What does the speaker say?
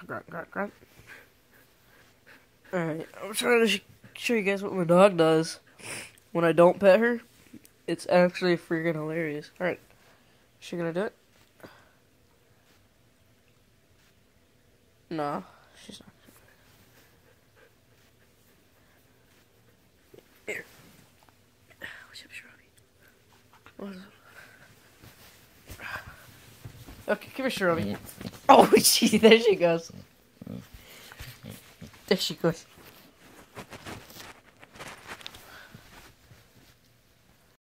Grunt, grunt, grunt. Alright, I'm trying to show you guys what my dog does when I don't pet her. It's actually freaking hilarious. Alright, is she gonna do it? No, she's not. Here. What's up, Shrubby? Okay, come here, Shrubby. Oh, there she goes. There she goes.